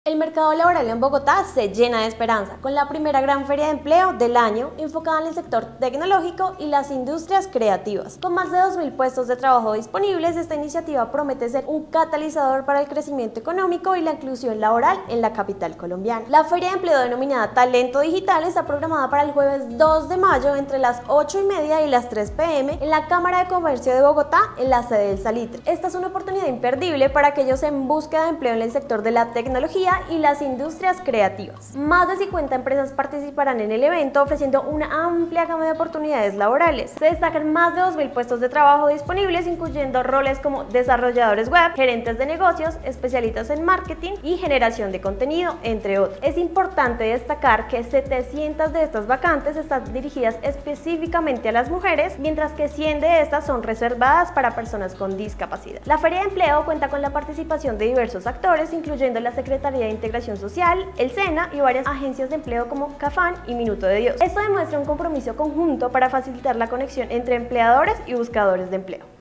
El mercado laboral en Bogotá se llena de esperanza, con la primera gran feria de empleo del año enfocada en el sector tecnológico y las industrias creativas. Con más de 2.000 puestos de trabajo disponibles, esta iniciativa promete ser un catalizador para el crecimiento económico y la inclusión laboral en la capital colombiana. La feria de empleo denominada Talento Digital está programada para el jueves 2 de mayo entre las 8:30 y las 3 p.m. en la Cámara de Comercio de Bogotá, en la sede del Salitre. Esta es una oportunidad imperdible para aquellos en búsqueda de empleo en el sector de la tecnología y las industrias creativas. Más de 50 empresas participarán en el evento, ofreciendo una amplia gama de oportunidades laborales. Se destacan más de 2.000 puestos de trabajo disponibles, incluyendo roles como desarrolladores web, gerentes de negocios, especialistas en marketing y generación de contenido, entre otros. Es importante destacar que 700 de estas vacantes están dirigidas específicamente a las mujeres, mientras que 100 de estas son reservadas para personas con discapacidad. La Feria de Empleo cuenta con la participación de diversos actores, incluyendo la Secretaría de Integración Social, el SENA y varias agencias de empleo como Cafán y Minuto de Dios. Esto demuestra un compromiso conjunto para facilitar la conexión entre empleadores y buscadores de empleo.